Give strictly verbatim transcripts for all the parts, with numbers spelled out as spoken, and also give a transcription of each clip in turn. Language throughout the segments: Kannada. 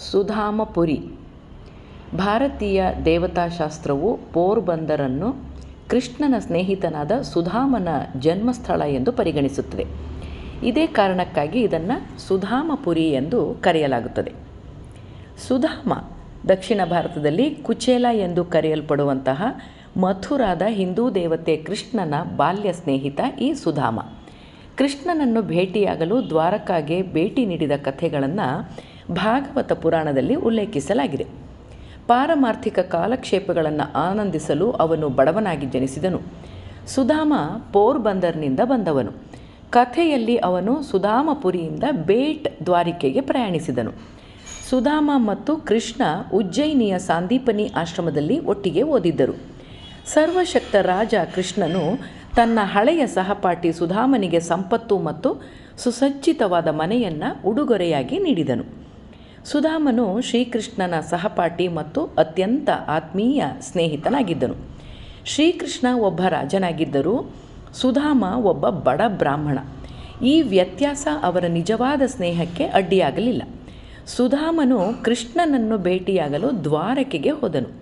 ಸುಧಾಮಪುರಿ. ಭಾರತೀಯ ದೇವತಾಶಾಸ್ತ್ರವು ಪೋರ್ಬಂದರನ್ನು ಕೃಷ್ಣನ ಸ್ನೇಹಿತನಾದ ಸುಧಾಮನ ಜನ್ಮಸ್ಥಳ ಎಂದು ಪರಿಗಣಿಸುತ್ತದೆ. ಇದೇ ಕಾರಣಕ್ಕಾಗಿ ಇದನ್ನು ಸುಧಾಮಪುರಿ ಎಂದು ಕರೆಯಲಾಗುತ್ತದೆ. ಸುಧಾಮ ದಕ್ಷಿಣ ಭಾರತದಲ್ಲಿ ಕುಚೇಲ ಎಂದು ಕರೆಯಲ್ಪಡುವಂತಹ ಮಥುರಾದ ಹಿಂದೂ ದೇವತೆ ಕೃಷ್ಣನ ಬಾಲ್ಯ ಸ್ನೇಹಿತ ಈ ಸುಧಾಮ. ಕೃಷ್ಣನನ್ನು ಭೇಟಿಯಾಗಲು ದ್ವಾರಕಾಗೆ ಭೇಟಿ ನೀಡಿದ ಕಥೆಗಳನ್ನು ಭಾಗವತ ಪುರಾಣದಲ್ಲಿ ಉಲ್ಲೇಖಿಸಲಾಗಿದೆ. ಪಾರಮಾರ್ಥಿಕ ಕಾಲಕ್ಷೇಪಗಳನ್ನು ಆನಂದಿಸಲು ಅವನು ಬಡವನಾಗಿ ಜನಿಸಿದನು. ಸುಧಾಮ ಪೋರ್ಬಂದರ್ನಿಂದ ಬಂದವನು. ಕಥೆಯಲ್ಲಿ ಅವನು ಸುಧಾಮಪುರಿಯಿಂದ ಬೇಟ್ ದ್ವಾರಿಕೆಗೆ ಪ್ರಯಾಣಿಸಿದನು. ಸುಧಾಮ ಮತ್ತು ಕೃಷ್ಣ ಉಜ್ಜಯಿನಿಯ ಸಾಂದೀಪನಿ ಆಶ್ರಮದಲ್ಲಿ ಒಟ್ಟಿಗೆ ಓದಿದ್ದರು. ಸರ್ವಶಕ್ತ ರಾಜ ಕೃಷ್ಣನು ತನ್ನ ಹಳೆಯ ಸಹಪಾಠಿ ಸುಧಾಮನಿಗೆ ಸಂಪತ್ತು ಮತ್ತು ಸುಸಜ್ಜಿತವಾದ ಮನೆಯನ್ನು ಉಡುಗೊರೆಯಾಗಿ ನೀಡಿದನು. ಸುಧಾಮನು ಶ್ರೀಕೃಷ್ಣನ ಸಹಪಾಠಿ ಮತ್ತು ಅತ್ಯಂತ ಆತ್ಮೀಯ ಸ್ನೇಹಿತನಾಗಿದ್ದನು. ಶ್ರೀಕೃಷ್ಣ ಒಬ್ಬ ರಾಜನಾಗಿದ್ದರೂ ಸುಧಾಮ ಒಬ್ಬ ಬಡ ಬ್ರಾಹ್ಮಣ. ಈ ವ್ಯತ್ಯಾಸ ಅವರ ನಿಜವಾದ ಸ್ನೇಹಕ್ಕೆ ಅಡ್ಡಿಯಾಗಲಿಲ್ಲ. ಸುಧಾಮನು ಕೃಷ್ಣನನ್ನು ಭೇಟಿಯಾಗಲು ದ್ವಾರಕೆಗೆ ಹೋದನು.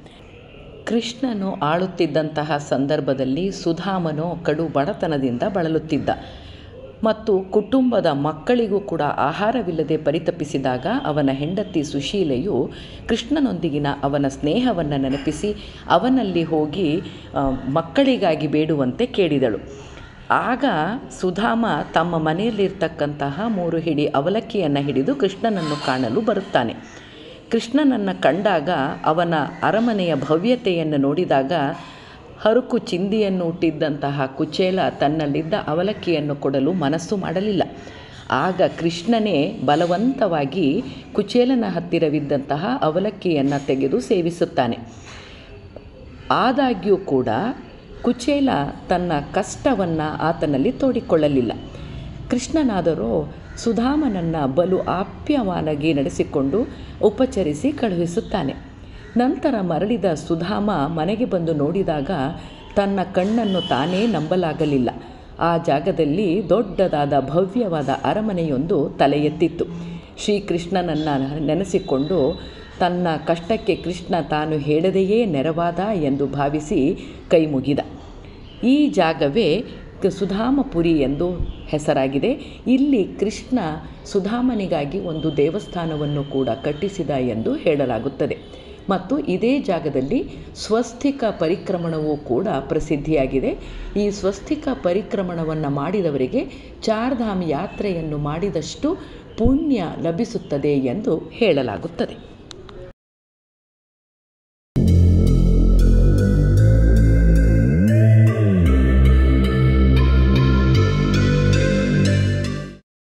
ಕೃಷ್ಣನು ಆಳುತ್ತಿದ್ದಂತಹ ಸಂದರ್ಭದಲ್ಲಿ ಸುಧಾಮನು ಕಡು ಬಡತನದಿಂದ ಬಳಲುತ್ತಿದ್ದ ಮತ್ತು ಕುಟುಂಬದ ಮಕ್ಕಳಿಗೂ ಕೂಡ ಆಹಾರವಿಲ್ಲದೆ ಪರಿತಪಿಸಿದಾಗ ಅವನ ಹೆಂಡತಿ ಸುಶೀಲೆಯು ಕೃಷ್ಣನೊಂದಿಗಿನ ಅವನ ಸ್ನೇಹವನ್ನು ನೆನಪಿಸಿ ಅವನಲ್ಲಿ ಹೋಗಿ ಮಕ್ಕಳಿಗಾಗಿ ಬೇಡುವಂತೆ ಕೇಳಿದಳು. ಆಗ ಸುಧಾಮ ತಮ್ಮ ಮನೆಯಲ್ಲಿರ್ತಕ್ಕಂತಹ ಮೂರು ಹಿಡಿ ಅವಲಕ್ಕಿಯನ್ನು ಹಿಡಿದು ಕೃಷ್ಣನನ್ನು ಕಾಣಲು ಬರುತ್ತಾನೆ. ಕೃಷ್ಣನನ್ನು ಕಂಡಾಗ ಅವನ ಅರಮನೆಯ ಭವ್ಯತೆಯನ್ನು ನೋಡಿದಾಗ ಹರುಕು ಚಿಂದಿಯನ್ನು ಹುಟ್ಟಿದ್ದಂತಹ ಕುಚೇಲ ತನ್ನಲ್ಲಿದ್ದ ಅವಲಕ್ಕಿಯನ್ನು ಕೊಡಲು ಮನಸ್ಸು ಮಾಡಲಿಲ್ಲ. ಆಗ ಕೃಷ್ಣನೇ ಬಲವಂತವಾಗಿ ಕುಚೇಲನ ಹತ್ತಿರವಿದ್ದಂತಹ ಅವಲಕ್ಕಿಯನ್ನು ತೆಗೆದು ಸೇವಿಸುತ್ತಾನೆ. ಆದಾಗ್ಯೂ ಕೂಡ ಕುಚೇಲ ತನ್ನ ಕಷ್ಟವನ್ನು ಆತನಲ್ಲಿ ತೋಡಿಕೊಳ್ಳಲಿಲ್ಲ. ಕೃಷ್ಣನಾದರೂ ಸುಧಾಮನನ್ನು ಬಲು ಆಪ್ಯವಾಗಿ ನಡೆಸಿಕೊಂಡು ಉಪಚರಿಸಿ ಕಳುಹಿಸುತ್ತಾನೆ. ನಂತರ ಮರಳಿದ ಸುಧಾಮ ಮನೆಗೆ ಬಂದು ನೋಡಿದಾಗ ತನ್ನ ಕಣ್ಣನ್ನು ತಾನೇ ನಂಬಲಾಗಲಿಲ್ಲ. ಆ ಜಾಗದಲ್ಲಿ ದೊಡ್ಡದಾದ ಭವ್ಯವಾದ ಅರಮನೆಯೊಂದು ತಲೆ ಎತ್ತಿತ್ತು. ಶ್ರೀಕೃಷ್ಣನನ್ನು ನೆನೆಸಿಕೊಂಡು ತನ್ನ ಕಷ್ಟಕ್ಕೆ ಕೃಷ್ಣ ತಾನು ಹೇಳದೆಯೇ ನೆರವಾದ ಎಂದು ಭಾವಿಸಿ ಕೈ ಮುಗಿದ. ಈ ಜಾಗವೇ ಸುಧಾಮಪುರಿ ಎಂದು ಹೆಸರಾಗಿದೆ. ಇಲ್ಲಿ ಕೃಷ್ಣ ಸುಧಾಮನಿಗಾಗಿ ಒಂದು ದೇವಸ್ಥಾನವನ್ನು ಕೂಡ ಕಟ್ಟಿಸಿದ ಎಂದು ಹೇಳಲಾಗುತ್ತದೆ. ಮತ್ತು ಇದೇ ಜಾಗದಲ್ಲಿ ಸ್ವಸ್ತಿಕ ಪರಿಕ್ರಮಣವೂ ಕೂಡ ಪ್ರಸಿದ್ಧಿಯಾಗಿದೆ. ಈ ಸ್ವಸ್ತಿಕ ಪರಿಕ್ರಮಣವನ್ನು ಮಾಡಿದವರಿಗೆ ಚಾರ್ಧಾಮ್ ಯಾತ್ರೆಯನ್ನು ಮಾಡಿದಷ್ಟು ಪುಣ್ಯ ಲಭಿಸುತ್ತದೆ ಎಂದು ಹೇಳಲಾಗುತ್ತದೆ.